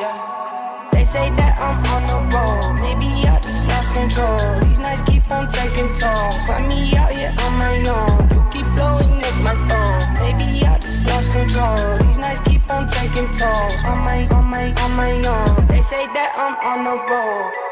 Yeah. They say that I'm on the road, maybe I just lost control. These nights keep on taking tolls. Find me out here on my own. You keep blowing up my phone. Maybe I just lost control. These nights keep on taking tolls. On my own. They say that I'm on the road.